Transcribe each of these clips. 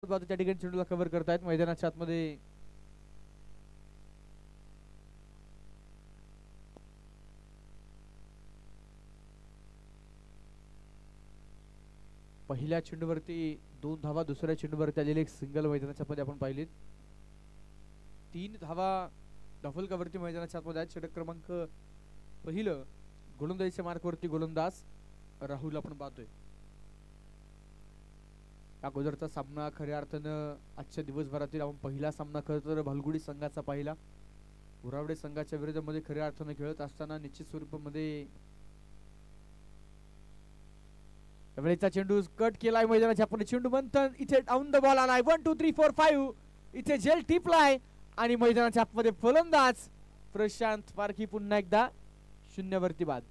पाहतो त्या ठिकाणी चेंडूला कव्हर करतायत मैदानाच्या आतमध्ये. पहिल्या चेंडूवरती 2 धावा, दुसऱ्या चेंडूवरती आलेले एक सिंगल मैदानाच्या आतमध्ये आपण पाहिले. 3 धावा डफल कव्हरती मैदानाच्या आतमध्ये आहेत. षटक क्रमांक पहिलं गोलंदाजीच्या मार्कवरती गोलंदाज राहुल आपण पाहतोय. अगोदरचा सामना खऱ्या अर्थानं आजच्या दिवसभरातील आपण पहिला सामना खरं तर भालगुडी संघाचा पाहिला. उरावडे संघाच्या विरोधामध्ये खऱ्या अर्थानं खेळत असताना निश्चित स्वरूपामध्ये वेळेचा चेंडू कट केलाय मैदानाच्या आपण. चेंडू मंथन इथे डाऊन द बॉल आलाय. 1 2 3 4 5 इथे जेल टिपलाय आणि मैदानाच्या आतमध्ये फलंदाज प्रशांत पारखी पुन्हा एकदा 0 वरती बाद.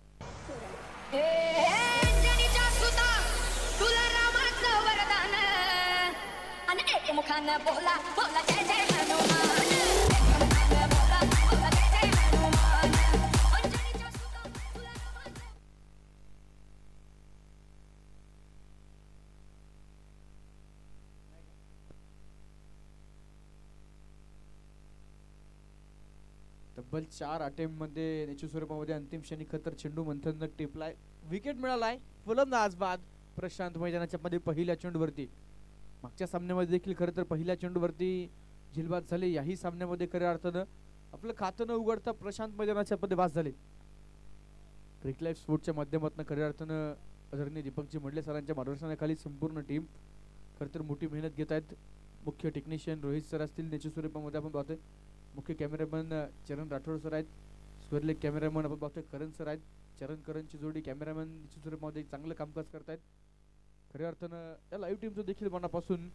तब्बल 4 अटेम्प्ट मध्ये निश्चित स्वरूपामध्ये अंतिम क्षणी खतर चेंडू मंथन टिपलाय. विकेट मिळालाय. फलंदाज बाद प्रशांत मैदानाच्या मध्ये पहिल्या चेंडूवरती. मागच्या सामन्यामध्ये देखील खरं तर पहिल्या चेंडूवरती झिलबाद झाले. याही सामन्यामध्ये खऱ्या अर्थानं आपलं खातं न उघडता प्रशांत मैदानाच्या मध्ये बाद झाले. क्रिक लाईफ स्पोर्टच्या माध्यमातून खऱ्या अर्थानं आदरणीय दीपकजी मंडले सरांच्या मार्गदर्शनाखाली संपूर्ण टीम खरं तर मोठी मेहनत घेत आहेत. मुख्य टेक्निशियन रोहित सर असतील निश्चित स्वरूपामध्ये आपण पाहतोय. मुख्य कॅमेरामॅन चरण राठोड सर आहेत. स्वर्लेग कॅमेरामॅन आपण पाहतोय करण सर आहेत. चरण करणची जोडी कॅमेरामॅन निश्चित स्वरूपामध्ये चांगलं कामकाज करतायत. खऱ्या अर्थानं या लाईव्ह टीमचं देखील मनापासून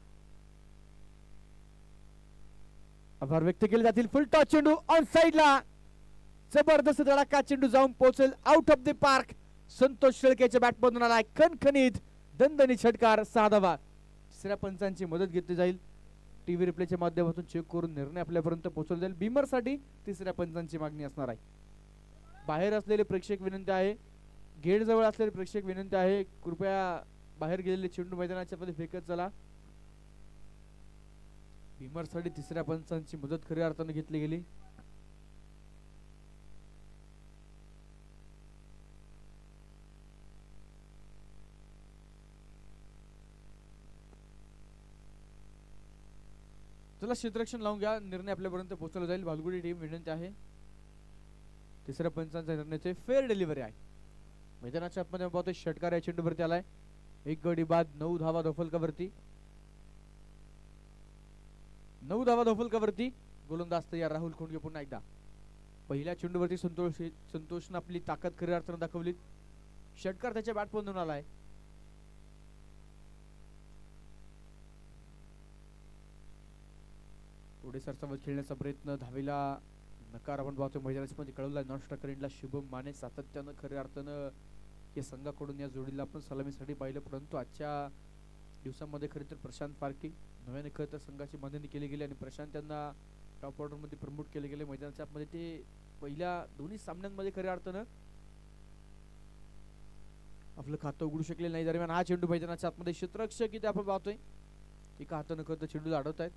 आभार व्यक्त केले जातील. फुल टॉस चेंडू ऑन साइडला जबरदस्त धडाका चेंडू जाऊन पोहोचेल out of the park. Santosh शेळकेच्या बॅट मधून आलाय खणखणीत दणदणीत षटकार. 6 धावा. तिसऱ्या पंचांची मदत घेतली जाईल. टीव्ही रिप्लेच्या माध्यमातून चेक करून निर्णय आपल्यापर्यंत पोहोचवला जाईल. बिमर साठी तिसऱ्या पंचांची मागणी असणार आहे. बाहेर असलेले प्रेक्षक विनंती आहे, गेट जवळ असलेले प्रेक्षक विनंती आहे, कृपया बाहेर गेलेले चेंडू मैदानाच्या मध्ये फेकत चला. बिमर साठी तिसऱ्या पंचांची मदत खऱ्या अर्थाने घेतली गेली. चला क्षेत्ररक्षण लावून घ्या. निर्णय आपल्यापर्यंत पोहोचवला जाईल. भालगुडी टीम विनंती आहे, तिसऱ्या पंचांचा निर्णयाचे फेअर डिलिव्हरी आहे. मैदानाच्या आतमध्ये पाहतोय षटकार या चेंडूवरती आलाय. एक गडी बाद. 9 धावा धोफलकावरती. 9 धावा धोफलकावरती. गोलंदाज तयार राहुल खोंडके पुन्हा एकदा. पहिल्या चेंडूवरती संतोषने आपली ताकद खऱ्या अर्थाने दाखवली. षटकार त्याच्या बॅट मधून आलाय. पुढे सरसावत खेळण्याचा प्रयत्न, धावेला नकार आपण पाहतोय मैदानाच्या मध्ये कळवला. नॉन स्ट्रायकरला शुभम माने सातत्यानं खऱ्या अर्थानं या संघाकडून या जोडीला आपण सलामीसाठी पाहिलं. परंतु आजच्या दिवसामध्ये खरे तर प्रशांत पारखी नव्याने खरं तर संघाची बांधणी केली गेली आणि प्रशांत यांना टॉप ऑर्डर मध्ये प्रमोट केले गेले. मैदानाच्या आतमध्ये ते पहिल्या दोन्ही सामन्यांमध्ये खऱ्या अर्थानं आपलं खातं उघडू शकले नाही. दरम्यान हा चेंडू मैदानाच्या आतमध्ये क्षेत्ररक्षक इथे आपण पाहतोय एका हातानं खरं तर चेंडू अडवत आहेत.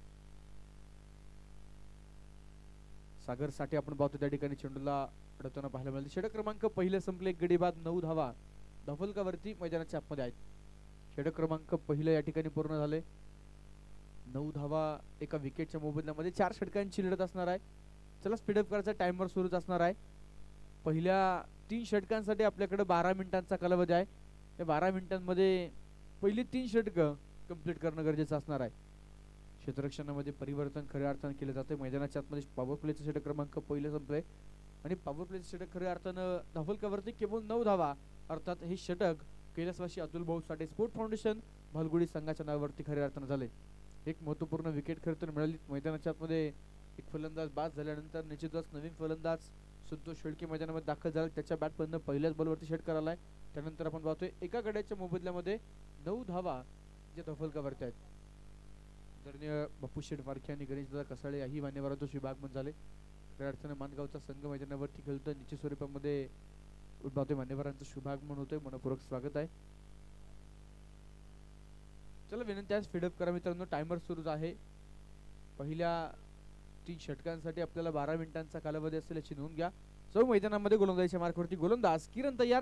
सागर साठी आपण पाहतो त्या ठिकाणी चेंडूला अडवताना पाहायला मिळाले. षटक क्रमांक पहिले संपले. एक गडी बाद. 9 धावा धफलकावरती मैदानाच्या आतमध्ये आहेत. षटक क्रमांक पहिले या ठिकाणी पूर्ण झाले. 9 धावा एका विकेटच्या मोबदल्यामध्ये 4 षटकांची लढत असणार आहे. चला स्पीडअप करायचा टाइमर सुरूच असणार आहे. पहिल्या 3 षटकांसाठी आपल्याकडे 12 मिनिटांचा कालावधी आहे. या 12 मिनिटांमध्ये पहिली 3 षटकं कंप्लीट करणं गरजेचं असणार आहे. क्षेत्ररक्षणामध्ये परिवर्तन खऱ्या अर्थाने केले जाते. मैदानाच्या आतमध्ये पॉवर प्लेचं षटक क्रमांक पहिले संपलंय आणि पॉवर प्लेचं षटक खऱ्या अर्थानं धफलकावरती केवळ 9 धावा. अर्थात हे षटक कैलासवासी अतुल भाऊ साठे स्पोर्ट फाउंडेशन भालगुडी संघाच्या नावावरती खऱ्या अर्थानं झाले. एक महत्त्वपूर्ण विकेट खरं तर मिळाली. मैदानाच्या आतमध्ये एक फलंदाज बाद झाल्यानंतर निश्चितच नवीन फलंदाज संतोष शेळके मैदानामध्ये दाखल झाला. त्याच्या बॅटमधनं पहिल्याच बॉलवरती षटकार आलाय. त्यानंतर आपण पाहतोय एका गड्याच्या मोबदल्यामध्ये 9 धावा जे धफलकावरती आहेत. आदरणीय बापू शेठ फारखे आणि गणेशदादा कसाळे याही मान्यवरांचा शुभागमन झाले. खऱ्या अर्थाने मानगावचा संघ मैदानावरती खेळतोय. निश्चित स्वरूपामध्ये मान्यवरांचं शुभागमन होतंय. मनपूर्वक स्वागत आहे. चला विनंती आहे स्पीडअप करा मित्रांनो, टायमर सुरू आहे. पहिल्या 3 षटकांसाठी आपल्याला 12 मिनिटांचा कालावधी असेल याची नोंद घ्या. सर्व मैदानामध्ये गोलंदाजीच्या मार्कवरती गोलंदाज किरण तयार.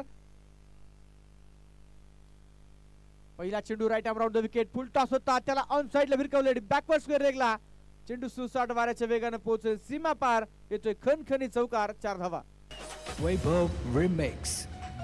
पहिला चेंडू right arm round the wicket, full toss होता, त्याला ऑन साइडला भिरकवले, बॅकवर्ड स्क्वेअर रेगला, चेंडू सुसाट वाऱ्याच्या वेगाने पोहोचेल सीमा पार, येतोय खनखनी चौकार, 4 धावा. वैभव रिमिक्स.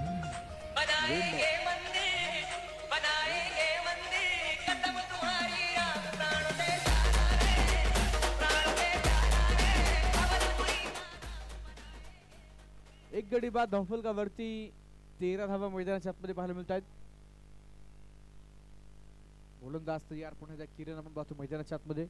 एक गडी बाद धावफलकावरती 13 धावा मैदानाच्या आतमध्ये पाहायला मिळत आहेत. गोलंदाज तयार, पुन्हा एकदा किरण आपण पाहतो मैदानाच्या आतमध्ये.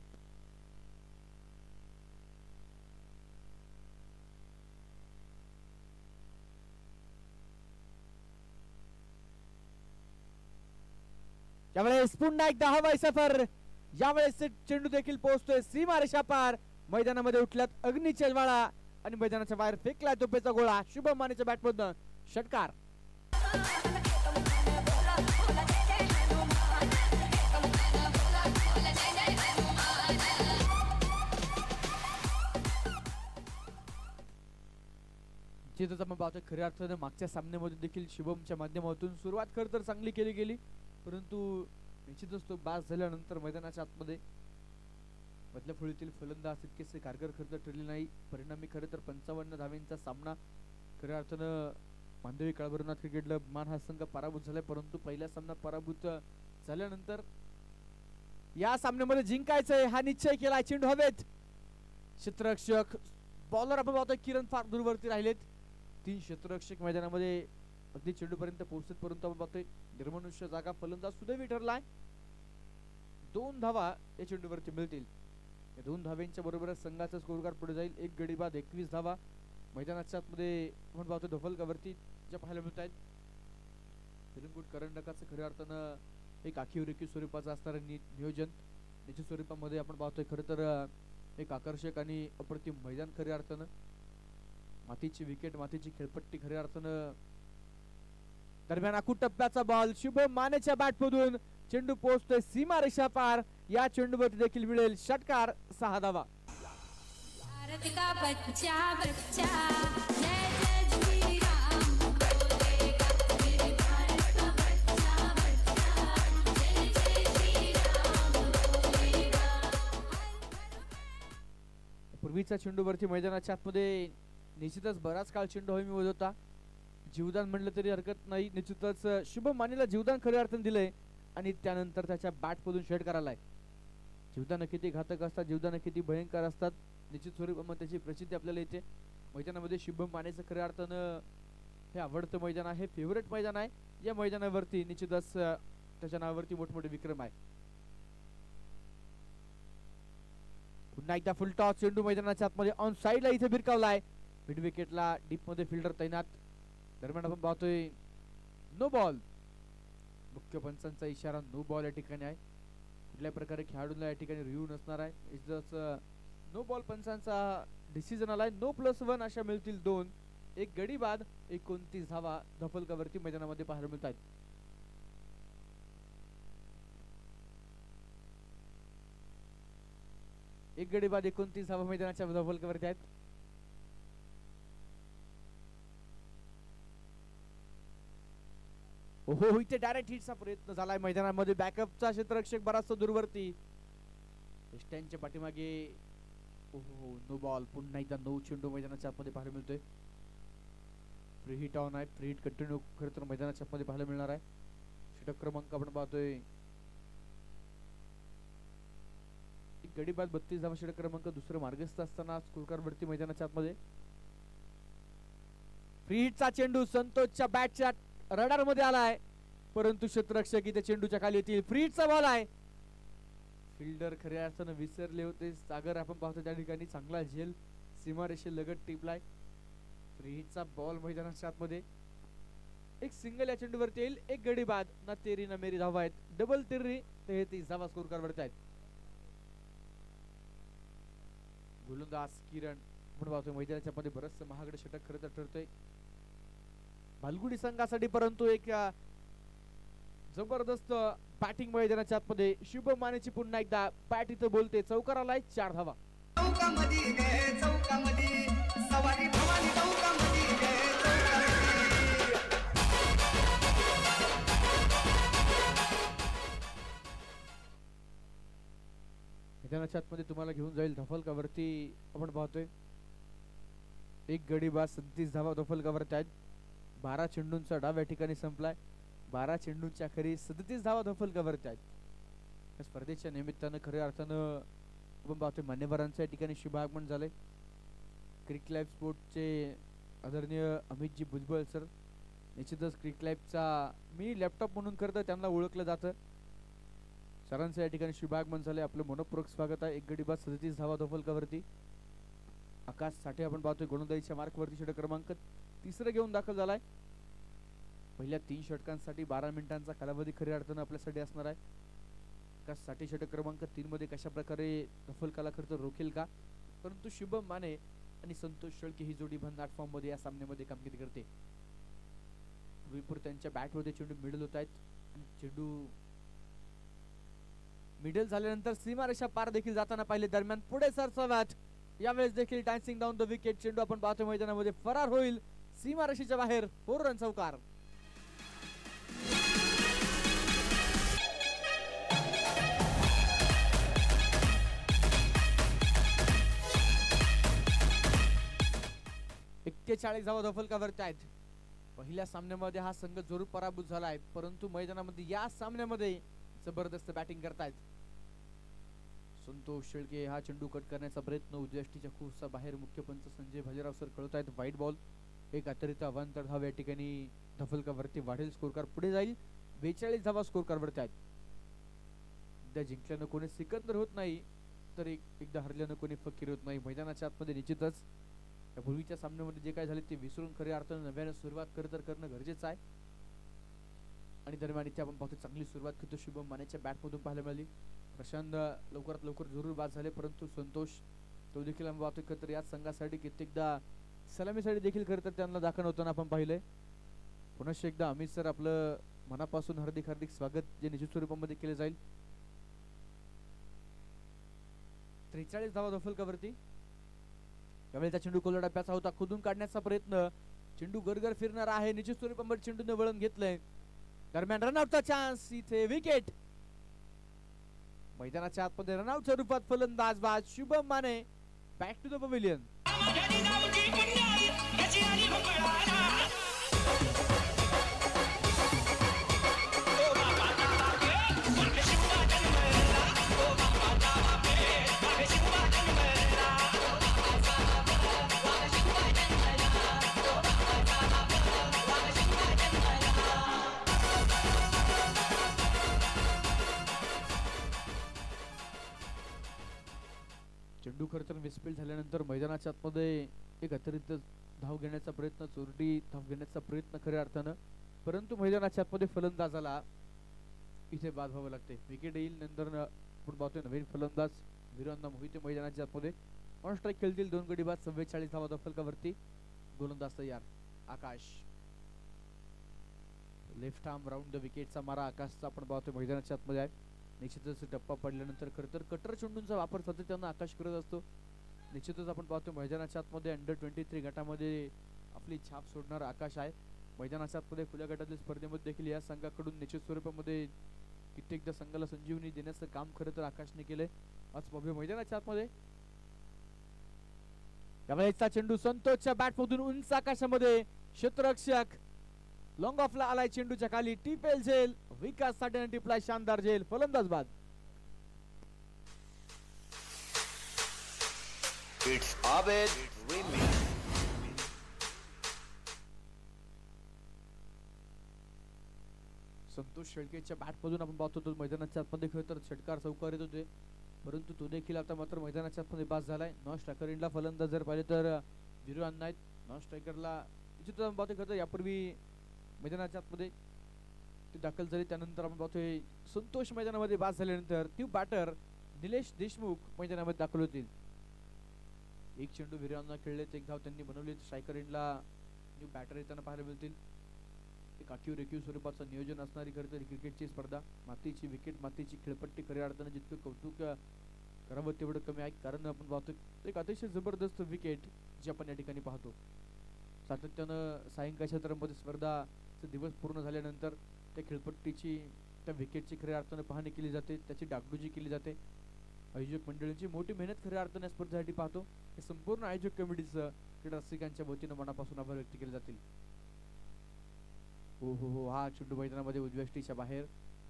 यावेळेस पुन्हा एकदा हवाई सफर, यावेळेस चेंडू देखील पोहोचतोय सीमा रेषा पार, मैदानामध्ये उठल्यात अग्नीच्या ज्वाळा आणि मैदानाच्या बाहेर फेकलाय तोफेचा गोळा. शुभम मानेच्या बॅटमधून षटकार. जिथंच आपण पाहतोय खऱ्या अर्थाने मागच्या सामन्यामध्ये देखील शुभमच्या माध्यमातून सुरुवात खरं तर चांगली केली गेली, परंतु निश्चितच तो बाद झाल्यानंतर मैदानाच्या आतमध्ये मधल्या फळीतील फलंदाज तितकेसे कारगर खरं ठरले नाही. परिणामी खरं तर 55 धावांचा सामना खऱ्या अर्थानं मांडवी काळभैरवनाथ क्रिकेट क्लब मान हा संघ पराभूत झालाय. परंतु पहिला सामना पराभूत झाल्यानंतर या सामन्यामध्ये जिंकायचंय हा निश्चय केला. चेंडू हवेत, क्षेत्ररक्षक बॉलर आपण पाहतोय किरण फार दूरवरती राहिलेत. 3 क्षेत्ररक्षक मैदानामध्ये अगदी चेंडू पर्यंत पोहोचत, परंतु आपण पाहतोय निर्मनुष्य जागा फलंदाज सुदैवी ठरलाय. 2 धावा या चेंडूवरती मिळतील. 2 धाव्यांच्या बरोबरच संघाचा स्कोर कार्ड पुढे जाईल. एक गडी बाद 21 धावा मैदानाच्या आतमध्ये आपण पाहतो धफलकावरती ज्या पाहायला मिळत आहेत. निरंकुट करंडकाचं खऱ्या अर्थानं एक आखीव रेखीव स्वरूपाचं असणारं नियोजन निश्चित स्वरूपामध्ये आपण पाहतोय. खरं तर एक आकर्षक आणि अप्रतिम मैदान खऱ्या अर्थानं, मातीची विकेट, मातीची खेळपट्टी खऱ्या अर्थानं. दरम्यान आखूट टप्प्याचा बॉल शुभम मानेच्या बॅटमधून चेंडू पोहोचतोय सीमा रेषा पार, या चेंडूवरती देखील मिळेल षटकार, 6 धावा. पूर्वीच्या चेंडूवरती मैदानाच्या आतमध्ये निश्चितच बराच काळ चेंडू हवेत होता. जीवदान म्हणलं तरी हरकत नाही. निश्चितच शुभम मानेला जीवदान खऱ्या अर्थाने दिलंय आणि त्यानंतर त्याच्या बॅटमधून षटकार आलाय. जीवदान किती घातक असतात, जीवदान किती भयंकर असतात, निश्चित स्वरूपामध्ये त्याची प्रसिद्धी आपल्याला येते. मैदानामध्ये शुभम मानेचं खऱ्या अर्थानं हे आवडतं मैदान आहे, फेवरेट मैदान आहे. या मैदानावरती निश्चितच त्याच्या नावावरती मोठमोठे विक्रम आहे. पुन्हा एकदा फुल टॉस, चेंडू मैदानाच्या आतमध्ये ऑन साइडला इथे भिरकावलाय. मिड विकेटला डीप मध्ये फिल्डर तैनात. दरम्यान आपण पाहतोय नो बॉल, मुख्य पंचांचा इशारा नो बॉल या ठिकाणी आहे. कुठल्या प्रकारे खेळाडूला या ठिकाणी रिव्ह्यू नसणार आहे. नो बॉल पंचांचा डिसिजन आलाय. नो +1 अशा मिळतील 2. एक गडी बाद 29 धावा धफलकावरती मैदानामध्ये पाहायला मिळत आहेत. एक गडी बाद 29 धावा मैदानाच्या धफलकावरती आहेत. ओहो, इथे डायरेक्ट हिटचा प्रयत्न झालाय मैदानामध्ये. बॅकअपचा क्षेत्ररक्षक बराचसा दूरवरती स्टँडच्या पाठीमागे. ओहो, नो बॉल. पुन्हा एकदा 9 चेंडू मैदानाच्या आतमध्ये पाहायला मिळतोय. फ्री हिट ऑन आहे. फ्री हिट कंटिन्यू खरं तर मैदानाच्या आतमध्ये पाहायला मिळणार आहे. षटक क्रमांक आपण पाहतोय गडी बाद 32 धावा षटक क्रमांक. दुसरं मार्गस्थ असताना स्कोर कार्ड वरती मैदानाच्या आतमध्ये फ्री हिटचा चेंडू संतोषच्या बॅटच्या रडार मध्ये आलाय, परंतु क्षेत्ररक्षक इथे चेंडूच्या खाली येतील. फ्री हिटचा बॉल आहे. फिल्डर खऱ्या अर्थानं विसरले होते. सागर आपण पाहतो त्या ठिकाणी चांगला झेल सीमारेषे लगत टिपलाय. फ्री हिटचा बॉल मैदानाच्या आतमध्ये. एक सिंगल या चेंडूवरती येईल. एक गडी बाद. ना तेरी ना मेरी धावा आहेत. डबल तिर्री 33 धावा स्कोर कार्ड वरती आहेत. गोलंदाज किरण म्हणून पाहतोय मैदानाच्या मध्ये बरंच महागडे षटक खरं तर ठरतोय भालगुडी संघासाठी, परंतु एक जबरदस्त बॅटिंग मैदानाच्या आतमध्ये शुभम मानेची पुन्हा एकदा बॅट इथं बोलते, चौकार आलाय, 4 धावा. चौकामध्ये गे चौकामध्ये सवारी भवानी चौकामध्ये गे चौकामध्ये. मैदानाच्या आतमध्ये तुम्हाला घेऊन जाईल धफलकावरती. आपण पाहतोय एक गडी बाद 37 धावा धफलकावरती आहेत. 12 चेंडूंचा डाव या ठिकाणी संपलाय. 12 चेंडूंच्या अखेरी 37 धावा धफलकावरती आहेत. या स्पर्धेच्या निमित्तानं खऱ्या अर्थानं आपण पाहतोय मान्यवरांचं या ठिकाणी शुभागमन झालंय. क्रिक लाईव्ह स्पोर्टचे आदरणीय अमितजी भुजबळ सर, निश्चितच क्रिक लाईव्हचा मी लॅपटॉप म्हणून करतं त्यांना ओळखलं जातं. सरांचं या ठिकाणी शुभागमन झालंय. आपलं मनपूर्वक स्वागत आहे. एक गडी बाद 37 धावा धफलकावरती. आकाश साठे आपण पाहतोय गोलंदाजीच्या मार्कवरती षटक क्रमांक 3 घेऊन दाखल झालाय. पहिल्या 3 षटकांसाठी 12 मिनिटांचा कालावधी खऱ्या अर्थानं आपल्यासाठी असणार आहे. आकाश साठे षटक क्रमांक 3 मध्ये कशा प्रकारे धफलकाला खर्च रोखेल का, परंतु शुभम माने आणि संतोष शेळके ही जोडी भन्नाट फॉर्म मध्ये या सामन्यामध्ये कामगिरी करते. विपुर त्यांच्या बॅटमध्ये चेंडू मिडल होत आहेत आणि चेंडू मिडल झाल्यानंतर सीमारेषा पार देखील जाताना पाहिले. दरम्यान पुढे सरसावत यावेळेस देखील डान्सिंग डाऊन द विकेट चेंडू आपण पाहतो मैदानामध्ये फरार होईल सीमारेषेच्या बाहेर. 4 रन चौकार. एक्केचाळीस धावा धफलकावरती आहेत. पहिल्या सामन्यामध्ये हा संघ जरूर पराभूत झाला आहे, परंतु मैदानामध्ये या सामन्यामध्ये जबरदस्त बॅटिंग करतायत. संतोष शेळके हा चेंडू कट करण्याचा प्रयत्न उद्याष्टीच्या खूपसा बाहेर. मुख्य पंच संजय भाजीराव सर कळत आहेत. White ball. एक अतिरिक्त अवांतर धाव या ठिकाणी धफलकावरती वाढेल. स्कोर कार्ड पुढे जाईल. 42 धावा स्कोर कार्डवरती आहेत. एकदा जिंकल्यानं कोणी सिकंदर होत नाही, तर एकदा हरल्यानं कोणी फकीर होत नाही. मैदानाच्या आतमध्ये निश्चितच या पूर्वीच्या सामन्यामध्ये जे काय झाले ते विसरून खऱ्या अर्थानं नव्यानं सुरुवात करणं गरजेचं आहे. आणि दरम्यान इथे आपण पाहतो चांगली सुरुवात करतो शुभम मानेच्या बॅटमधून पाहायला मिळाली. प्रशांत लवकरात लवकर जरूर बाद झाले, परंतु संतोष तो देखील आपण पाहतोय तर याच संघासाठी कित्येकदा सलामीसाठी देखील खरं तर त्यांना दाखल होताना आपण पाहिलंय. पुन्हा एकदा अमित सर आपलं मनापासून हार्दिक हार्दिक स्वागत जे निश्चित स्वरूपामध्ये केले जाईल. 43 धावा धफलकावरती. यावेळेचा चेंडू कोलर डब्याचा होता. खोदून काढण्याचा प्रयत्न. चेंडू गरगर फिरणार आहे. निश्चित स्वरूपामध्ये चेंडूने वळण घेतलंय. दरम्यान रनआउटचा चान्स. इथे विकेट. मैदानाच्या आतमध्ये रनआउटच्या रूपात फलंदाज बाद Shubham Mane. Back to the pavilion. चेंडू खरं तर मिसफील्ड झाल्यानंतर मैदानाच्या आतमध्ये एक अतिरिक्त धाव घेण्याचा प्रयत्न, चोरटी धाव घेण्याचा प्रयत्न खऱ्या अर्थानं, परंतु मैदानाच्या आतमध्ये फलंदाजाला इथे बाद व्हावं लागते. विकेट येईल. नंतर आपण पाहतोय नवीन फलंदाज वीरांना मोहिते मैदानाच्या आतमध्ये ऑन स्ट्राईक खेळतील. 2 गडी बाद 44 धावा धफलकावरती. गोलंदाज तयार. Akash. Left arm round the विकेटचा मारा आकाशचा आपण पाहतोय मैदानाच्या आतमध्ये आहे. निश्चितच टप्पा पडल्यानंतर खरं तर कटर चेंडूंचा वापर सातत्यानं आकाश करत असतो. निश्चितच आपण पाहतोय मैदानाच्या आतमध्ये अंडर 23 गटामध्ये आपली छाप आकाश आकाश आहे. मैदानाच्या आतमध्ये खुल्या गटातील स्पर्धेमध्ये देखील या संघाकडून निश्चित स्वरूपामध्ये कित्येकदा संघाला संजीवनी देण्याचं काम खरं तर आकाशने केलंय. आज भव्य मैदानाच्या आतमध्ये यावेळेचा चेंडू संतोषच्या बॅटमधून उंच आकाशामध्ये. क्षेत्ररक्षक लॉंग ऑफला आलाय. चेंडूच्या खाली टिपेल झेल. विकास साठेने टिपलाय शानदार झेल. फलंदाज बाद. It's Abed Remix. संतोष शेळकेच्या बॅटमधून आपण पाहतो तो मैदानाच्या आतमध्ये खरं तर षटकार चौकार येत होते, परंतु तो देखील आता मात्र मैदानाच्या आतमध्ये बाद झालाय. नॉन स्ट्रायकर इंडला फलंदाज जर पाहिले तर विरू अण्णा आहेत. नॉन स्ट्रायकरला निश्चितच आपण पाहतोय खरं तर यापूर्वी मैदानाच्या आतमध्ये ते दाखल झाले. त्यानंतर आपण पाहतोय संतोष मैदानामध्ये बाद झाल्यानंतर ती बॅटर निलेश देशमुख मैदानामध्ये दाखल होतील. एक चेंडू विरांना खेळले. एक धाव त्यांनी बनवली. स्ट्रायकर इंडला न्यू बॅटर येताना पाहायला मिळतील. एक आखीव रेखीव स्वरूपाचं नियोजन असणारी खरं तर क्रिकेटची स्पर्धा. मातीची विकेट, मातीची खेळपट्टी खऱ्या अर्थानं जितकं कौतुक करावं तेवढं कमी आहे. कारण आपण पाहतो एक अतिशय जबरदस्त विकेट जी आपण या ठिकाणी पाहतो. सातत्यानं सायंकाळच्या दरम्यान स्पर्धाचे दिवस पूर्ण झाल्यानंतर त्या खेळपट्टीची, त्या विकेटची खऱ्या अर्थानं पाहणी केली जाते, त्याची डागडुजी केली जाते. आयोजक मंडळींची मोठी मेहनत खऱ्या अर्थाने या स्पर्धेसाठी पाहतो. हे संपूर्ण आयोजक कमिटीचं क्रीडा रसिकांच्या वतीनं मनापासून आभार व्यक्त केले जातील. हो हो हो, हा चेंडू मैदानामध्ये उजव्या बाहेर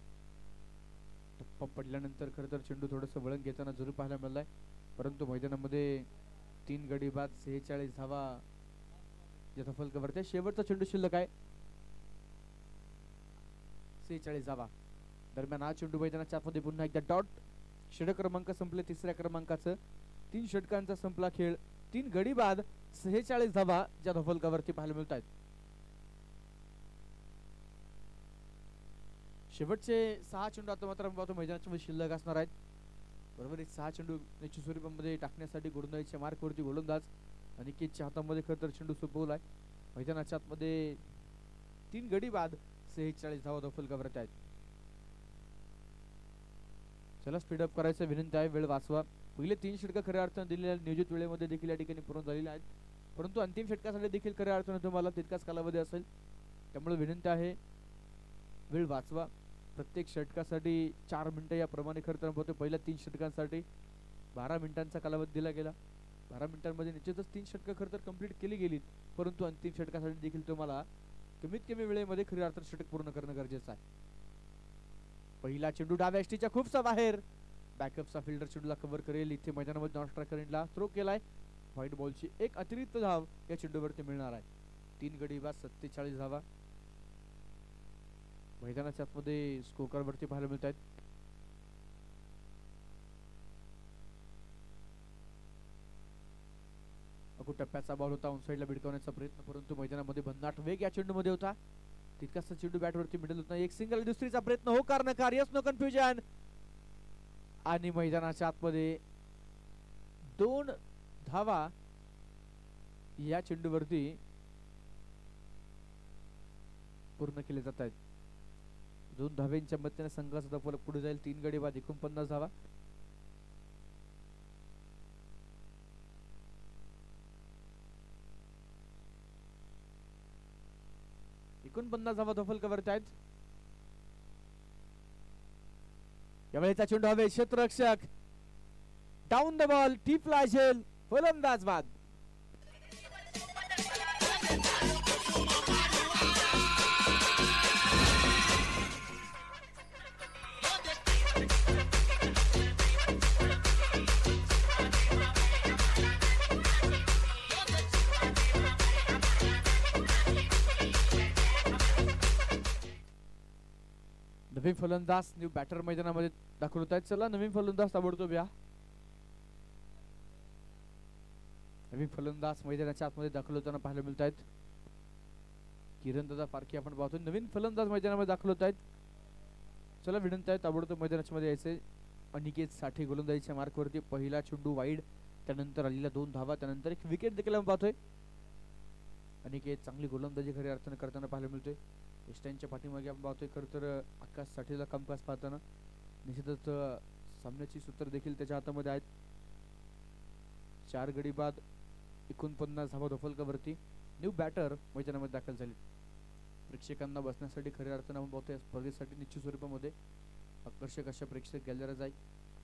टप्पा पडल्यानंतर खरं तर चेंडू थोडंसं वळण घेताना जरूर पाहायला मिळालाय. परंतु मैदानामध्ये 3 गडी बाद 46 धावा या फलकावरती. शेवटचा चेंडू शिल्लक आहे, 46 धावा. दरम्यान हा चेंडू मैदानाच्या आतमध्ये पुन्हा एकदा डॉट. षटक क्रमांक संपले, तिसऱ्या क्रमांकाचं. 3 षटकांचा संपला खेळ. 3 गडी बाद 46 धावा ज्या फलकावरती पाहायला मिळत आहेत. शेवटचे 6 चेंडू आता मात्र आपण मैदानाच्या शिल्लक असणार आहेत. बरोबर, 6 चेंडू निश्चित स्वरूपामध्ये टाकण्यासाठी गोलंदाजीच्या मार्कवरती गोलंदाज अनिकेतच्या हातामध्ये खरं तर चेंडू सोपवलाय. मैदानाच्या आतमध्ये 3 गडी बाद 46 धावा फलकावरती आहेत. चला स्पीडअप करायचं विनंती आहे, वेळ वाचवा. पहिले 3 षटकं खऱ्या अर्थानं दिलेल्या नियोजित वेळेमध्ये देखील या ठिकाणी पूर्ण झालेले आहेत. परंतु अंतिम षटकासाठी देखील खऱ्या अर्थानं तुम्हाला तितकाच कालावधी असेल. त्यामुळे विनंती आहे, वेळ वाचवा. प्रत्येक षटकासाठी 4 मिनिटं याप्रमाणे खरं तर होते. पहिल्या 3 षटकांसाठी 12 मिनिटांचा कालावधी दिला गेला. 12 मिनिटांमध्ये निश्चितच 3 षटकं खरं तर कंप्लीट केली गेलीत. परंतु अंतिम षटकासाठी देखील तुम्हाला कमीत कमी वेळेमध्ये खऱ्या अर्थानं षटक पूर्ण करणं गरजेचं आहे. पहिला चेंडू डाव्या यष्टीच्या खूपसा बाहेर. बॅकअपचा फिल्डर चेंडूला कव्हर करेल. इथे मैदानामध्ये नॉन स्ट्रायकरला थ्रो केलाय. व्हाईट बॉलची एक अतिरिक्त धाव या चेंडूवरती मिळणार आहे. 3 गडी बाद 47 धावा मैदानाच्या आतमध्ये स्कोर कार्ड वरती पाहायला मिळत आहेत. टप्प्याचा बॉल होता, ऑन साइडला भिडकवण्याचा प्रयत्न, परंतु मैदानामध्ये भन्नाट वेग या चेंडूमध्ये होता. तितकासा चेंडू बॅटवरती मिडल होता. एक सिंगल, दुसरीचा प्रयत्न हो कारणकार, यस नो कन्फ्युजन. आणि मैदानाच्या आतमध्ये 2 धावा या चेंडूवरती पूर्ण केले जात आहेत. 2 धाव्यांच्या मदतीने संघाचा फलक पुढे जाईल. 3 गडी बाद 49 धावा. फलकावरती आहेत. यावेळेचा चेंडू हवे, क्षेत्ररक्षक डाऊन द बॉल, टिपला झेल, फलंदाज बाद. नवीन फलंदाज न्यू बॅटर मैदानामध्ये दाखल होत आहेत. चला नवीन फलंदाज ताबडतोब या. नवीन फलंदाज मैदानाच्या आतमध्ये दाखल होताना पाहायला मिळत आहेत. किरणदादा पारखी आपण पाहतो. नवीन फलंदाज मैदानामध्ये दाखल होत आहेत. चला विनंती आहे ताबडतोब मैदानाच्या मध्ये यायचे. अनिकेत साठे गोलंदाजीच्या मार्कवरती. पहिला चेंडू वाईड, त्यानंतर आलेल्या 2 धावा, त्यानंतर एक विकेट देखील आपण पाहतोय. अनिकेत चांगली गोलंदाजी खऱ्या अर्थाने करताना पाहायला मिळतोय. वेस्टर्नच्या पाठीमागे आपण पाहतोय खरं तर आकाश साठेला कामकाज पाहताना. निश्चितच सामन्याची सूत्र देखील त्याच्या हातामध्ये आहेत. 4 गडी बाद 49 धावा फलकावरती. न्यू बॅटर मैदानामध्ये दाखल झाले. प्रेक्षकांना बसण्यासाठी खऱ्या अर्थाने आपण पाहतोय स्पर्धेसाठी निश्चित स्वरूपामध्ये आकर्षक अशा प्रेक्षक गॅलरीज आहेत.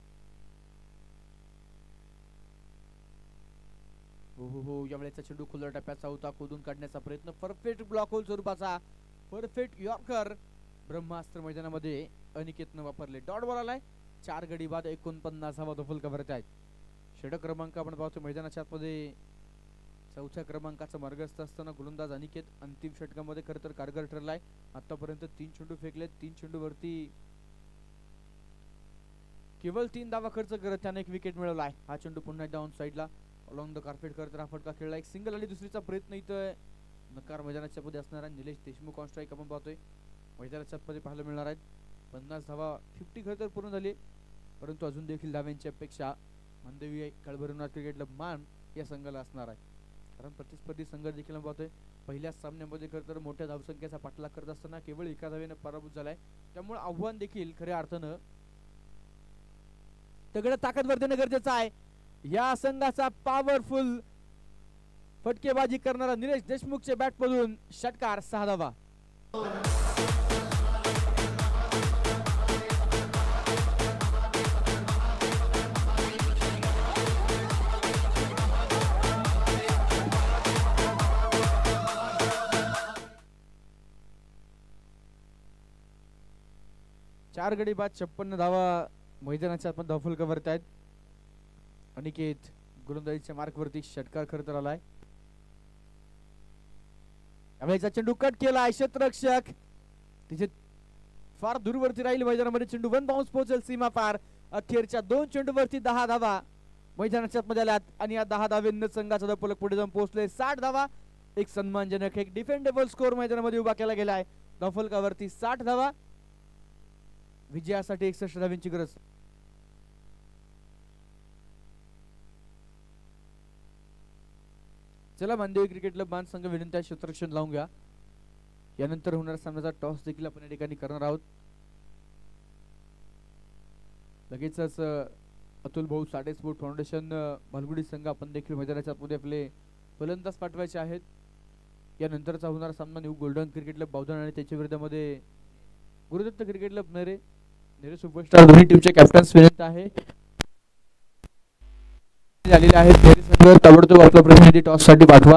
हो हो हो, यावेळेचा चेंडू खुल्या टप्प्याचा होता. खोदून काढण्याचा प्रयत्न, परफेक्ट ब्लॉक होल स्वरूपाचा परफेक्ट यॉर्कर ब्रह्मास्त्र मैदानामध्ये अनिकेतनं वापरले. डॉट बॉल आलाय. 4 गडी बाद 49 धावा फलकावरती आहेत. षटक क्रमांक आपण पाहतो मैदानाच्या आतमध्ये 4थ्या क्रमांकाचा मार्गस्थ असताना गोलंदाज अनिकेत अंतिम षटकामध्ये खरं तर कारगर ठरलाय. आतापर्यंत 3 चेंडू फेकले. 3 चेंडूवरती केवळ 3 धावा खर्च करत त्याने एक विकेट मिळवला आहे. हा चेंडू पुन्हा डाऊन साइडला अलॉंग द कार्पेट करत हा फटका खेळला. एक सिंगल आली, दुसरीचा प्रयत्न इथं नकार मैदानाच्या मध्ये असणारा निलेश देशमुख ऑन स्ट्राईक आपण पाहतोय मैदानाच्या मध्ये पाहायला मिळणार आहेत. 50 धावा 50 खरं तर पूर्ण झाली, परंतु अजून देखील धाव्यांची अपेक्षा मानदेवी कळभरवणार क्रिकेटला मान या संघाला असणार आहे. कारण प्रतिस्पर्धी संघ देखील आपण पाहतोय पहिल्या सामन्यामध्ये खरं तर मोठ्या धावसंख्येचा पाठलाग करत असताना केवळ एका धावेने पराभूत झालाय. त्यामुळे आव्हान देखील खऱ्या अर्थानं तगडं ताकदवर देणं गरजेचं आहे. या संघाचा पॉवरफुल फटकेबाजी करणारा निलेश देशमुखच्या बॅट मधून षटकार 6 धावा. चार गडी बाद 56 धावा मैदानाच्या आतमध्ये धावफलका वरत आहेत. अनिकेत गोलंदाजीच्या मार्कवरती षटकार खरं तर आलाय. यावेळेचा चेंडू कट केला. क्षेत्ररक्षक तिचे फार दूरवरती राहील मैदानामध्ये. चेंडू वन बाउन्स पोहोचेल सीमा पार. अखेरच्या 2 चेंडूवरती 10 धावा मैदानाच्या आतमध्ये आल्यात आणि या 10 धावेंना संघाचा धावफलक पुढे जाऊन पोहोचले 60 धावा. एक सन्मानजनक एक डिफेंडेबल स्कोर मैदानामध्ये उभा केला गेला आहे. धावफलकावरती 60 धावा. विजयासाठी 61 धावांची गरज. चला मानदेवी क्रिकेट क्लब मान संघ विनंती आहे क्षेत्ररक्षण लावून घ्या. यानंतर होणाऱ्या सामन्याचा टॉस देखील आपण या ठिकाणी करणार आहोत. लगेचच अतुल भाऊ साडे स्पोर्ट फाउंडेशन मालगुडी संघ आपण देखील मैदानाच्या आतमध्ये आपले फलंदाज पाठवायचे आहेत. यानंतरचा होणारा सामना new golden cricket club Bavdhan आणि त्याच्या विरोधामध्ये Gurudatta cricket club Nere superstar दोन्ही टीमचे कॅप्टन्स विनंती आहे झालेले आहेत. नेरे संघ ताबडतोब आपला प्रतिनिधी टॉस साठी पाठवा.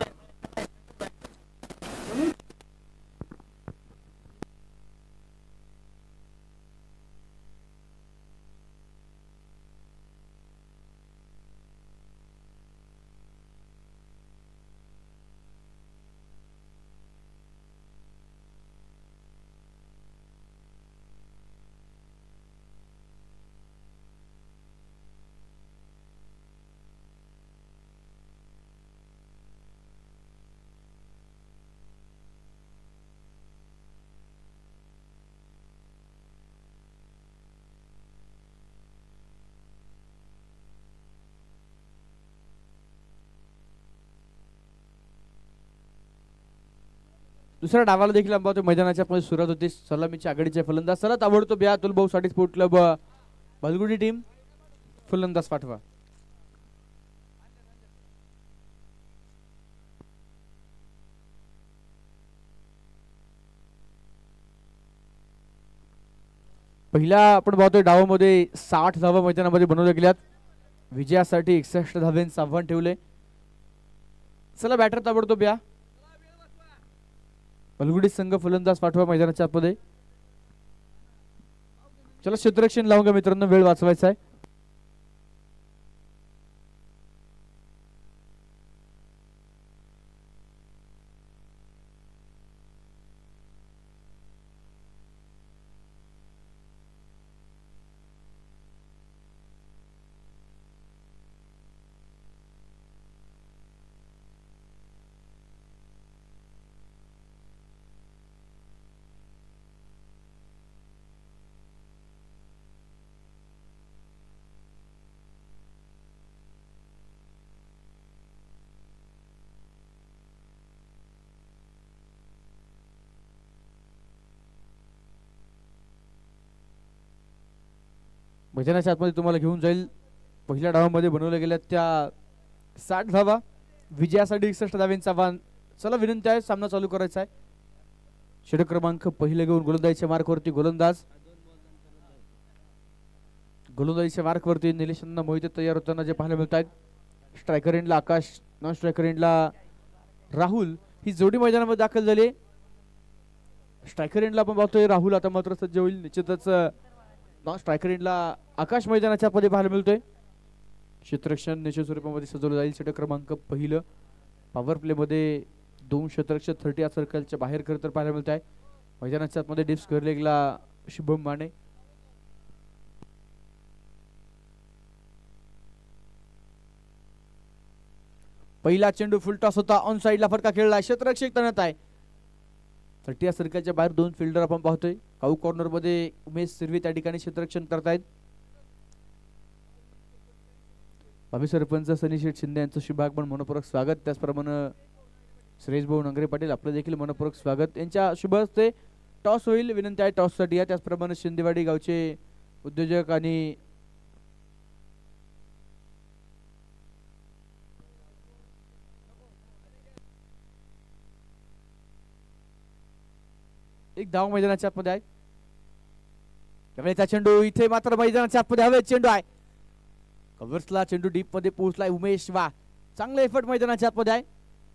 दुसऱ्या डावाला देखील अंबावती मैदानाच्या मध्ये सुरुवात होती. सलामीच्या आघाडीचे फलंदाज चला ताबडतोब या अतुल भाऊ साठी स्पोर्ट क्लब बलगुडी टीम फलंदाज पाठवा. पहिल्या आपण पाहतोय डावामध्ये 60 धावा मैदानामध्ये बनवल्या गेल्यात. विजयासाठी 61 धावांचं आव्हान ठेवले. चला बॅटर ताबडतोब या. बलगुडी संघ फलंदाज पाठवा मैदानाच्या आतमध्ये. चला क्षेत्ररक्षण लावून घ्या मित्रांनो, वेळ वाचवायचा आहे. मैदानाच्या आतमध्ये तुम्हाला घेऊन जाईल. पहिल्या डावामध्ये बनवल्या गेल्या त्या 60 धावा. विजयासाठी 61 धावांचं आव्हान. चला विनंती आहे सामना चालू करायचा आहे. षटक क्रमांक पहिले घेऊन गोलंदाजीच्या मार्कवरती गोलंदाजीच्या मार्कवरती निलेशांना मोहिते तयार होताना जे पाहायला मिळत आहेत. स्ट्रायकर एंडला आकाश, नॉन स्ट्रायकर एंडला राहुल ही जोडी मैदानामध्ये दाखल झाली. स्ट्रायकर एंडला आपण पाहतोय राहुल आता मात्र सज्ज होईल. निश्चितच नॉन स्ट्रायकर एंडला आकाश मैदानाच्या मध्ये पाहायला मिळतोय. क्षेत्ररक्षण निश्चित स्वरूपामध्ये सजवलं जाईल. षटक क्रमांक पहिलं पॉवर प्ले मध्ये 2 क्षेत्ररक्षक 30 या सर्कलच्या बाहेर खरं तर पाहायला मिळत आहे. मैदानाच्या आतमध्ये डिप्स करलेला शुभम माने. पहिला चेंडू फुल टॉस होता. ऑन साइडला फटका खेळला. क्षेत्ररक्षक तणात आहे. 30 या सर्कलच्या बाहेर 2 फिल्डर आपण पाहतोय. काऊ कॉर्नर मध्ये उमेश सिरवी त्या ठिकाणी क्षेत्ररक्षण करतायत. भावी सरपंच सनी शेठ शिंदे यांचं शुभागमन मनपूर्वक स्वागत. त्याचप्रमाणे सुरेश भाऊ नंगरे पाटील आपलं देखील मनपूर्वक स्वागत. यांच्या शुभ हस्ते टॉस होईल. विनंती आहे टॉस साठी या. त्याचप्रमाणे शिंदेवाडी गावचे उद्योजक आणि एक धाव मैदानाच्या आतमध्ये आहे. त्यावेळेचा चेंडू इथे मात्र मैदानाच्या आतमध्ये हवे चेंडू आहे. कव्हर्सला चेंडू डीप मध्ये पोहोचलाय. उमेश वा चांगला एफर्ट मैदानाच्या आतमध्ये आहे.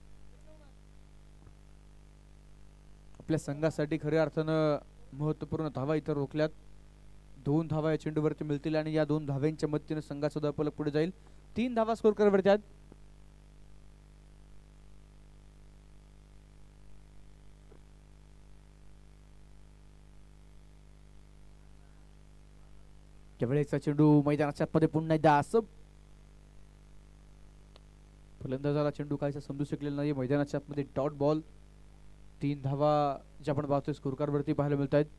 आपल्या संघासाठी खऱ्या अर्थानं महत्वपूर्ण धावा इतर रोखल्यात. 2 धावा या चेंडूवरती मिळतील आणि या 2 धाव्यांच्या मदतीने संघाचा धावफलक पुढे जाईल. 3 धावा स्कोर करवरती आहेत. त्यावेळेचा चेंडू मैदानाच्या आतमध्ये पुन्हा एकदा असं फलंदाजाला चेंडू काहीसा समजू शकलेला नाही. मैदानाच्या आतमध्ये डॉट बॉल. 3 धावा ज्या आपण पाहतोय स्कोर कार्ड वरती पाहायला मिळत आहेत.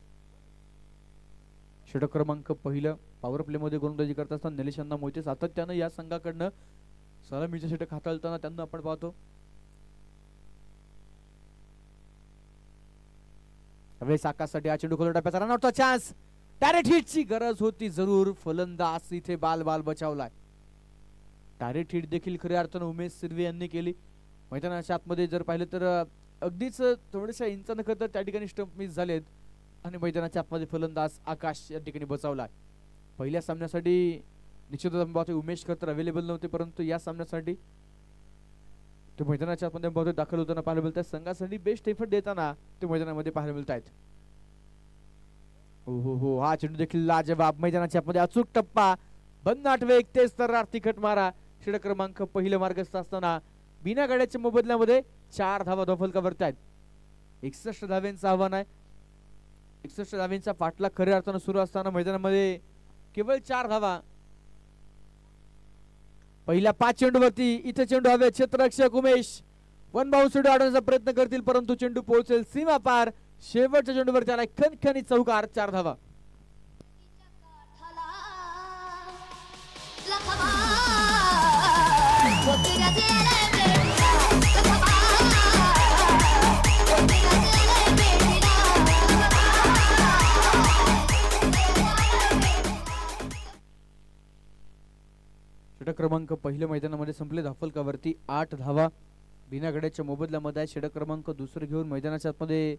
षटक क्रमांक पहिलं पॉवर प्ले मध्ये गोलंदाजी करत असताना निलेश अण्णा मोहिते सातत्यानं या संघाकडनं सलामीचे षटक हाताळताना त्यांना आपण पाहतो. त्यावेळेस आकाशसाठी हा चेंडू खोल टप्प्याचा रनआउटचा चान्स. डायरेक्ट हिटची गरज होती जरूर. फलंदाज इथे बाल बचावलाय. डायरेक्ट हिट देखील खऱ्या अर्थानं उमेश सिर्वे यांनी केली. मैदानाच्या आतमध्ये जर पाहिलं तर अगदीच थोड्याशा इंचानं तर त्या ठिकाणी स्टंप मिस झालेत आणि मैदानाच्या आतमध्ये फलंदाज आकाश या ठिकाणी बचावलाय. पहिल्या सामन्यासाठी निश्चितच आपण पाहतोय उमेश खतर अवेलेबल नव्हते, परंतु या सामन्यासाठी ते मैदानाच्या आतमध्ये बहुतेक दाखल होताना पाहायला मिळत आहे. संघासाठी बेस्ट एफर्ट देताना ते मैदानामध्ये पाहायला मिळत आहेत. हो हा चेंडू देखील लाजवाब. मैदानाच्या आतमध्ये अचूक टप्पा. भन्नाट वेग तेच तर तिखट मारा. षटक क्रमांक पहिलं मार्गस्थ असताना बिना गाड्याच्या मोबदल्यामध्ये 4 धावा धावफलकावरती आहेत. 61 धाव्यांचं आव्हान आहे. 61 धाव्यांचा पाठलाग खऱ्या अर्थानं सुरू असताना मैदानामध्ये केवळ 4 धावा. पहिल्या 5 चेंडूवरती इथे चेंडू हवे. क्षेत्ररक्षक उमेश वन बाउंस अडवण्याचा प्रयत्न करतील, परंतु चेंडू पोहोचेल सीमा पार. शेवटच्या चेंडूवरती आला खणखणी चौकार. 4 धावा. षटक क्रमांक पहिल्या मैदानामध्ये संपले. धावफलकावरती 8 धावा बिना गड्याच्या मोबदल्यामध्ये आहे. षटक क्रमांक दुसरं घेऊन मैदानाच्या आतमध्ये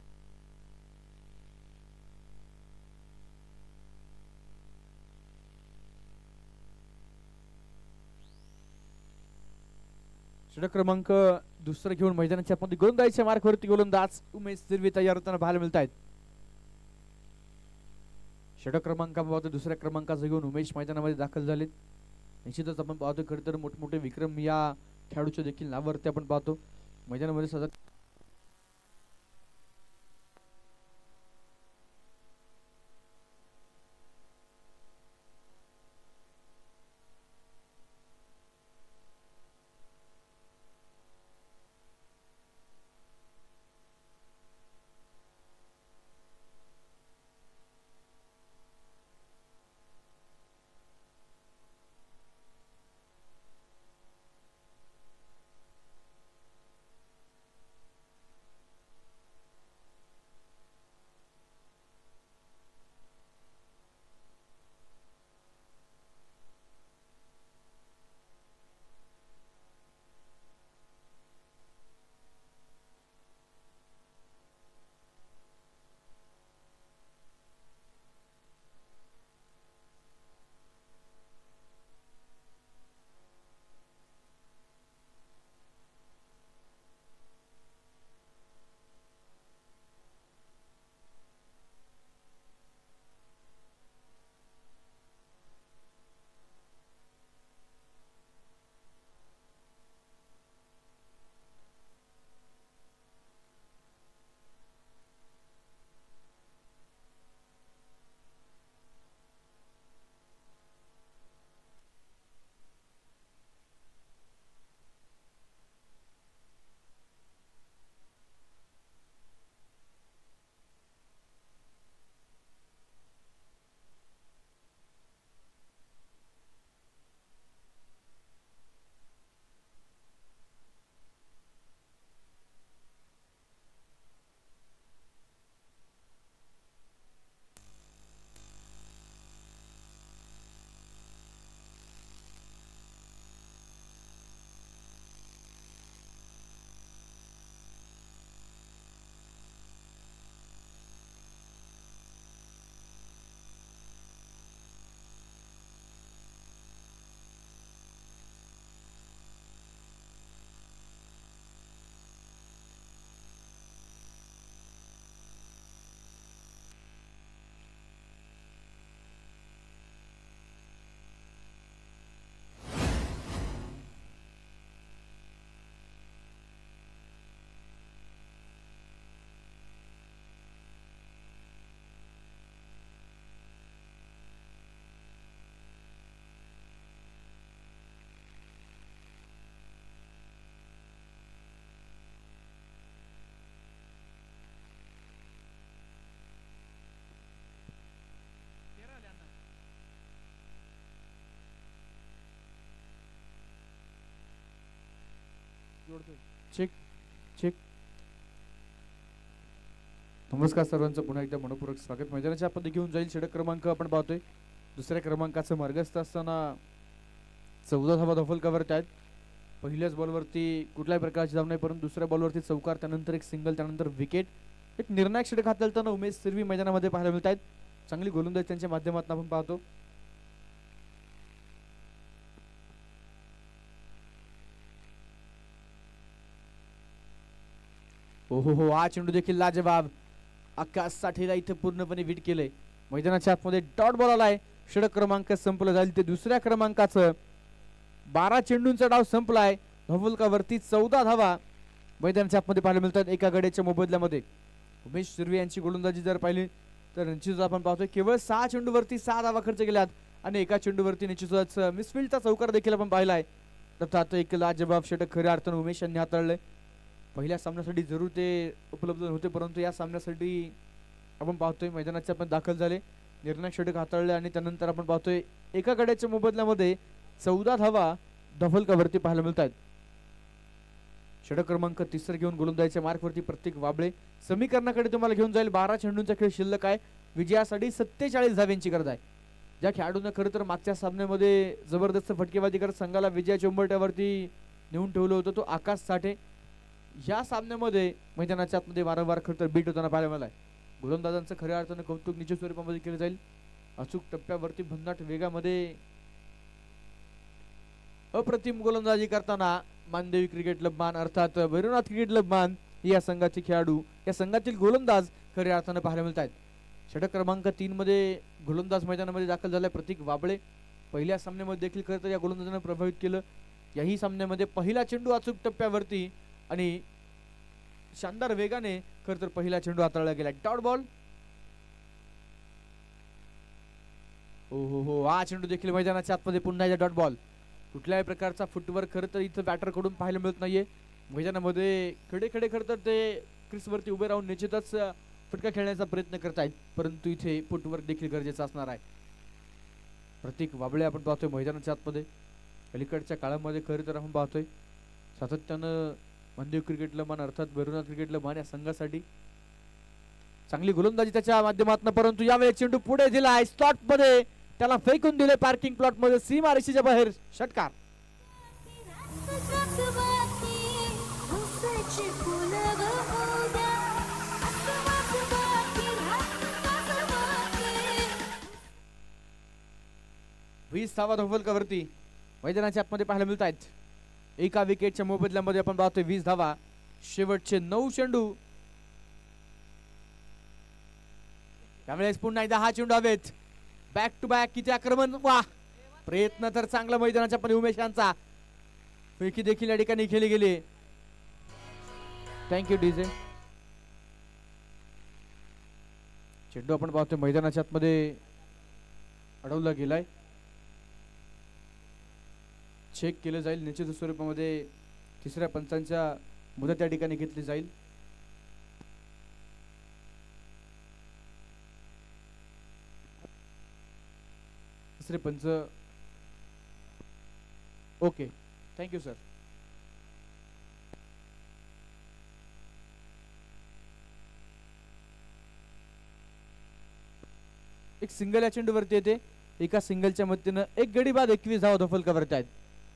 षटक क्रमांक दुसरं घेऊन मैदानाच्या आतमध्ये गोलंदाजीच्या मार्कवरती गोलंदाज उमेश सिर्वे तयार होताना पाहायला मिळत आहेत. षटक क्रमांकाबाबत दुसऱ्या क्रमांकाचं घेऊन उमेश मैदानामध्ये दाखल झालेत. निश्चितच आपण पाहतो खरं तर मोठमोठे विक्रम या खेळाडूच्या देखील नावावरती आपण पाहतो मैदानामध्ये सतत. Check check. नमस्कार सर्वांचं पुन्हा एकदा मनपूर्वक स्वागत. मैदानाच्या आपण घेऊन जाईल षटक क्रमांक आपण पाहतोय दुसऱ्या क्रमांकाचं मार्गस्थ असताना 14 धावा धफलकावरती आहेत. पहिल्याच बॉलवरती कुठल्याही प्रकारची धाव नाही, परंतु दुसऱ्या बॉलवरती चौकार, त्यानंतर एक सिंगल, त्यानंतर विकेट. एक निर्णायक षटक हाताळताना उमेश सिरवी मैदानामध्ये पाहायला मिळत आहेत. चांगली गोलंदाजी त्यांच्या माध्यमातून आपण पाहतो. हो हा चेंडू देखील लाजवाब. आकाश साठेला इथे पूर्णपणे विट केलंय. मैदानाच्या आतमध्ये डॉट बॉल आलाय. षटक क्रमांक संपलं जाईल ते दुसऱ्या क्रमांकाचं. 12 चेंडूंचा डाव संपलाय. धफलकावरती 14 धावा मैदानाच्या आतमध्ये पाहायला मिळतात एका गड्याच्या मोबदल्यामध्ये. उमेश सिरवी यांची गोलंदाजी जर पाहिली तर निश्चितच आपण पाहतोय केवळ 6 चेंडूवरती 6 धावा खर्च केल्यात आणि एका चेंडूवरती निश्चितच मिसफिल्डचा चौकार देखील आपण पाहिलाय. अर्थात एक लाजवाब षटक खऱ्या अर्थानं उमेश यांनी हाताळलंय. पहिल्या सामन्यासाठी जरूर ते उपलब्ध होते, परंतु या सामन्यासाठी आपण पाहतोय मैदानाचे आपण दाखल झाले, निर्णायक षटक हाताळले आणि त्यानंतर आपण पाहतोय एका गड्याच्या मोबदल्यामध्ये 14 धावा धफलकावरती पाहायला मिळत आहेत. षटक क्रमांक 3 घेऊन गोलंदाजीच्या मार्कवरती प्रत्येक वाबळे. समीकरणाकडे तुम्हाला घेऊन जाईल. 12 चेंडूंचा खेळ शिल्लक आहे. विजयासाठी 47 धाव्यांची गरज आहे. ज्या खेळाडूंना खरं तर मागच्या सामन्यामध्ये जबरदस्त फटकेबाजी करत संघाला विजयाच्या उंबरठ्यावरती नेऊन ठेवलं होतं तो आकाश साठे या सामन्यामध्ये मैदानाच्या आतमध्ये वारंवार खरं तर बीट होताना पाहायला मिळालाय. गोलंदाजांचं खऱ्या अर्थानं कौतुक निश्चित स्वरूपामध्ये केलं जाईल. अचूक टप्प्यावरती भन्नाट वेगामध्ये अप्रतिम गोलंदाजी करताना मानदेवी क्रिकेट क्लब मान अर्थात भैरवनाथ क्रिकेट क्लब मान या संघाचे खेळाडू, या संघातील गोलंदाज खऱ्या अर्थानं पाहायला मिळत आहेत. षटक क्रमांक 3 मध्ये गोलंदाज मैदानामध्ये दाखल झालाय प्रतीक वाबळे. पहिल्या सामन्यामध्ये देखील खरं तर या गोलंदाजानं प्रभावित केलं. याही सामन्यामध्ये पहिला चेंडू अचूक टप्प्यावरती आणि शानदार वेगाने खरं तर पहिला चेंडू हाताळला गेला. Dot ball. हो हा चेंडू देखील मैदानाच्या आतमध्ये पुन्हा एकदा डॉट बॉल. कुठल्याही प्रकारचा फुटवर्क खरं तर इथं बॅटर कडून पाहायला मिळत नाहीये. मैदानामध्ये खडे खरं तर ते क्रिसवरती उभे राहून निश्चितच फटका खेळण्याचा प्रयत्न करतायत, परंतु इथे फुटवर्क देखील गरजेचं असणार आहे. प्रतीक वाबळे आपण पाहतोय मैदानाच्या आतमध्ये. अलीकडच्या काळामध्ये खरं तर आपण पाहतोय सातत्यानं मानदेव क्रिकेट क्लब मान अर्थात भैरवनाथ क्रिकेट क्लब मान या संघासाठी चांगली गोलंदाजी त्याच्या माध्यमातून, परंतु यावेळी चेंडू पुढे दिलाय स्लॉट मध्ये, त्याला फेकून दिले पार्किंग प्लॉट मध्ये सीमा रेषेच्या बाहेर. षटकार. वीस धावा धफलकावरती मैदानाच्या आतमध्ये पाहायला मिळत आहेत. एका विकेटच्या मोबदल्यामध्ये आपण पाहतोय 20 धावा. शेवटचे 9 चेंडू. त्यावेळेस पुन्हा एकदा हा चेंडू हवेत. बॅक टू बॅक किती आक्रमण. वा, प्रयत्न तर चांगला मैदानाच्या पण उमेश यांचा. फेकी देखील या ठिकाणी केली गेली. Thank you DJ. चेंडू आपण पाहतोय मैदानाच्या आतमध्ये अडवला गेलाय. चेक केलं जाईल. निश्चित स्वरूपामध्ये तिसऱ्या पंचांच्या मुदत या ठिकाणी घेतली जाईल. तिसरे पंच ओके. Thank you sir. एक सिंगल या चेंडूवरती येते. एका सिंगलच्या मदतीनं एक गडी बाद 21 धावा धफलकावरती आहेत.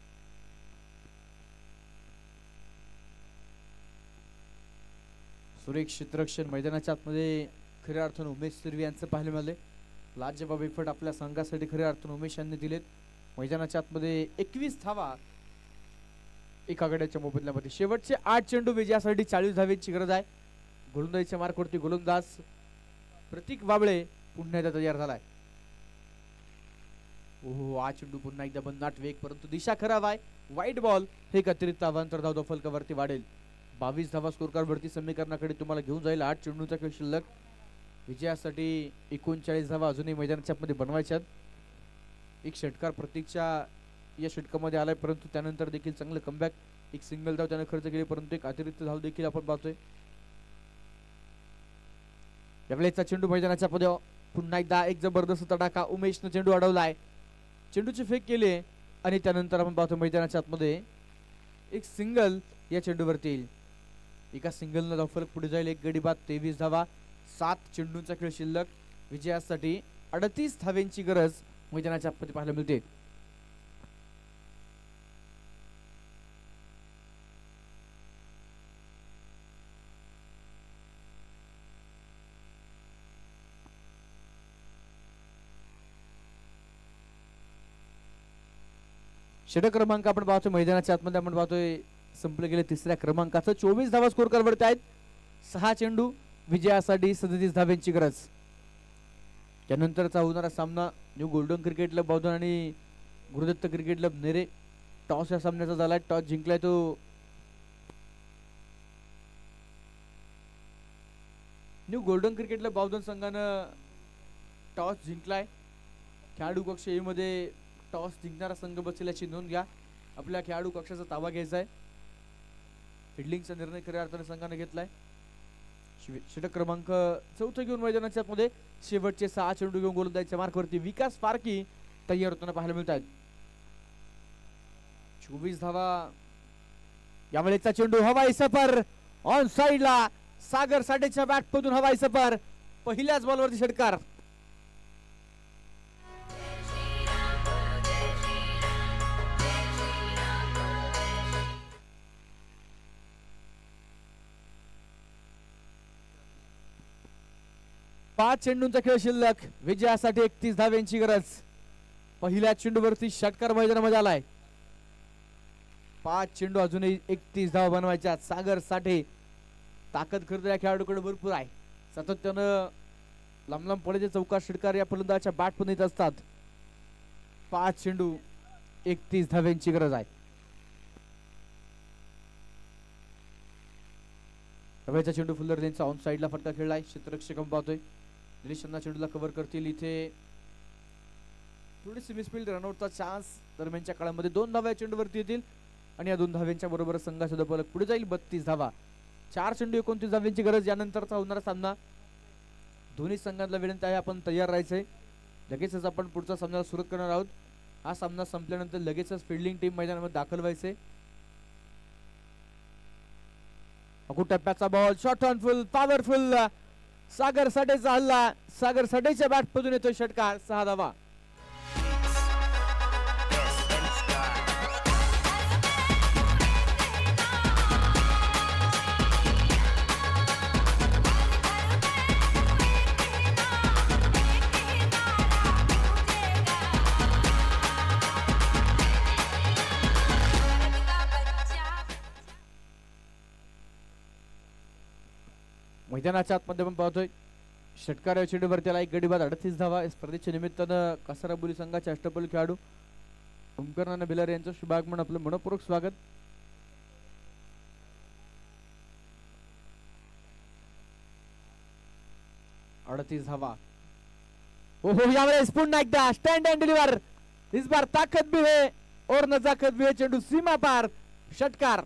सुरेख क्षेत्ररक्षण मैदानाच्या आतमध्ये खऱ्या अर्थानं उमेश सिरवी यांचं पाहायला मिळाले. लाजवाब एफर्ट आपल्या संघासाठी खऱ्या अर्थानं उमेश यांनी दिलेत. मैदानाच्या आतमध्ये 21 धावा एका गड्याच्या मोबदल्यामध्ये. शेवटचे 8 चेंडू विजयासाठी 40 धावेची गरज आहे. गोलंदाजीच्या मार्कवरती गोलंदाज प्रतीक वाबळे पुन्हा एकदा तयार झालाय. ओहो, हा चेंडू पुन्हा एकदा भन्नाट वेग, परंतु दिशा खराब आहे. वाईट बॉल. हे एक अतिरिक्त आव्हांतर धाव धफलकावरती वाढेल. 22 धावा स्कोर कार्ड वरती समीकरणाकडे तुम्हाला घेऊन जाईल. 8 चेंडूचा खेळ शिल्लक. विजयासाठी 39 धावा अजूनही मैदानाच्या मध्ये बनवायच्यात. एक षटकार प्रतीकच्या या षटकामध्ये आलाय, परंतु त्यानंतर देखील चांगलं कमबॅक. एक सिंगल धाव त्याने खर्च केली, परंतु एक अतिरिक्त धाव देखील आपण पाहतोय. यावेळेचा चेंडू मैदानाच्या मध्ये पुन्हा एकदा एक जबरदस्त तडाखा. उमेशनं चेंडू अडवलाय. चेंडूची फेक केली आणि त्यानंतर आपण पाहतो मैदानाच्या आतमध्ये एक सिंगल. या चेंडूवरती येईल. एका सिंगलनं धावफलक पुढे जाईल. एक गडी बाद 23 धावा. 7 चेंडूंचा खेळ शिल्लक. विजयासाठी 38 धावेंची गरज मैदानाच्या आतमध्ये पाहायला मिळते. षटक क्रमांक आपण पाहतोय मैदानाच्या आतमध्ये आपण पाहतोय संपले गेले तिसऱ्या क्रमांकाचं. 24 धावा स्कोर करवरती आहेत. 6 चेंडू विजयासाठी 37 धावेंची गरज. त्यानंतरचा होणारा सामना new golden cricket club Baudhan आणि Gurudatta cricket club Nere. Toss या सामन्याचा झालाय. टॉस जिंकलाय तो new golden cricket club Baudhan संघानं टॉस जिंकलाय. खेळाडू कक्ष ए मध्ये टॉस जिंकणारा संघ बसेल याची नोंद घ्या. आपल्या खेळाडू कक्षाचा ताबा घ्यायचा आहे. फिल्डिंगचा निर्णय खऱ्या अर्थाने संघाने घेतलाय. षटक क्रमांक 4 घेऊन मैदानाच्या मध्ये शेवटचे 6 चेंडू घेऊन गोलंदाजीच्या मार्कवरती विकास फारकी तयार होताना पाहायला मिळत आहेत. 24 धावा. यावेळेचा चेंडू हवाई सफर ऑन साइडला. सागर साठेच्या बॅट मधून हवाई सफर. पहिल्याच बॉलवरती षटकार. पाच चेंडूंचा खेळ शिल्लक. विजयासाठी 31 धावेंची गरज. पहिल्या चेंडूवरती षटकार मैदानामध्ये आलाय. 5 चेंडू अजूनही 31 धावा बनवायच्या. सागर साठे ताकद खरं या खेळाडूकडे भरपूर आहे. सातत्यानं लांब लांब पडायचे चौकार षटकार या फलंदाजाच्या बॅट पण येत असतात. 5 चेंडू 31 धावेंची गरज आहे. रव्याचा चेंडू फुल्लर त्यांचा ऑन साइडला फटका खेळलाय. क्षेत्ररक्षक पाहतोय. निलेशांना चेंडूला कव्हर करतील. इथे थोडीशी मिसफील्ड रनआउटचा चान्स दरम्यानच्या काळामध्ये 2 धावा चेंडूवरती येतील आणि या 2 धाव्यांच्या बरोबर संघाचा धपलक पुढे जाईल. 32 धावा. 4 चेंडू 29 धाव्यांची गरज. यानंतरचा होणारा सामना दोन्ही संघांना विनंती आहे आपण तयार राहायचंय. लगेचच आपण पुढचा सामना सुरू करणार आहोत. हा सामना संपल्यानंतर लगेचच फिल्डिंग टीम मैदानामध्ये दाखल व्हायचे. टप्प्याचा ball short on full powerful. Sagar साठेचा हल्ला. सागर साठेच्या बॅट मधून येतोय षटकार. 6 धावा. मैदानाच्या आतमध्ये पण पाहतोय षटकार चेंडूवरती आला. एक गडी बाद 38 धावा. स्पर्धेच्या निमित्तानं कासाराबोली संघाचे अष्टपैलू खेळाडू ओमकार नाना भिलार यांचं शुभागमन आपलं मनपूर्वक स्वागत. अडतीस धावा. ओहो यावेळेस पुन्हा एकदा स्टँड अँड डिलिव्हर. इस बार ताकद भी है और नजाकत भी है. चेंडू सीमा पार. षटकार.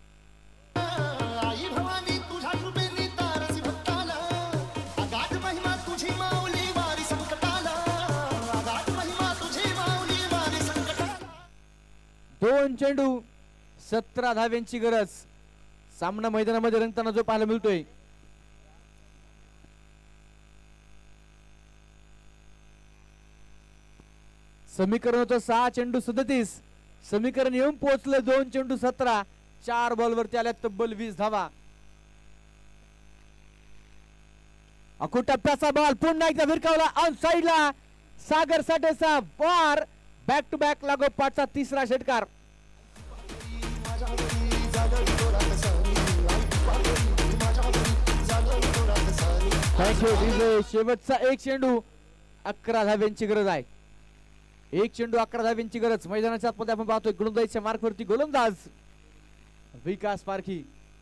दोन चेंडू 17 धाव्यांची गरज. सामना मैदानामध्ये रंगताना जो पाहायला मिळतोय. समीकरण होतं 6 चेंडू 37. समीकरण येऊन पोहोचलं 2 चेंडू 17. 4 बॉलवरती आल्या तब्बल 20 धावा. टप्प्याचा बॉल पुन्हा एकदा भिरकावला ऑन साइडला. सागर साठेचा वार. बॅक टू बॅक लागोपाठचा तिसरा षटकार. शेवटचा एक चेंडू 11 धाव्यांची गरज आहे. एक चेंडू 11 धाव्यांची गरज. मैदानाच्या आतमध्ये आपण पाहतोय गोलंदाजीच्या मार्कवरती गोलंदाज Vikas Parkhi.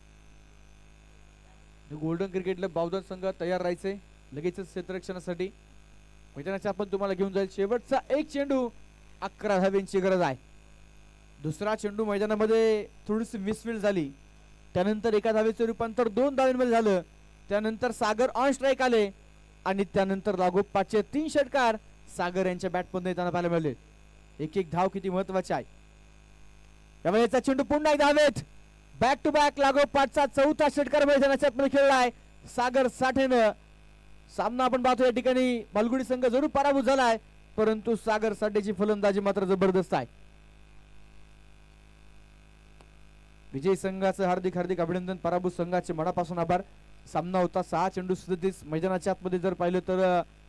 Golden cricket club Baudhan संघ तयार राहायचे लगेचच क्षेत्ररक्षणासाठी. मैदानाच्या आपण तुम्हाला घेऊन जाईल. शेवटचा एक चेंडू 11 धाव्यांची गरज आहे. दुसरा चेंडू मैदानामध्ये थोडीशी मिसफील्ड झाली. त्यानंतर एका धावेचं रूपांतर 2 धावांमध्ये झालं. त्यानंतर सागर ऑन स्ट्राईक आले आणि त्यानंतर लागोपाठचे 3 षटकार सागर यांच्या बॅटमधून येताना पाहायला मिळाले. एक एक धाव किती महत्वाची आहे. त्यावेळेचा चेंडू पुन्हा एकदा हवेत. बॅक टू बॅक लागोपाठचा चौथा षटकार मैदानाच्या आतमध्ये खेळलाय सागर साठेनं. सामना आपण पाहतो या ठिकाणी मालगुडी संघ जरूर पराभूत झालाय, परंतु सागर साठेची फलंदाजी मात्र जबरदस्त आहे. विजय संघाचं हार्दिक हार्दिक अभिनंदन, पराभूत संघाचे मनापासून आभार. सामना होता 6 चेंडू 37. मैदानाच्या आतमध्ये जर पाहिलं तर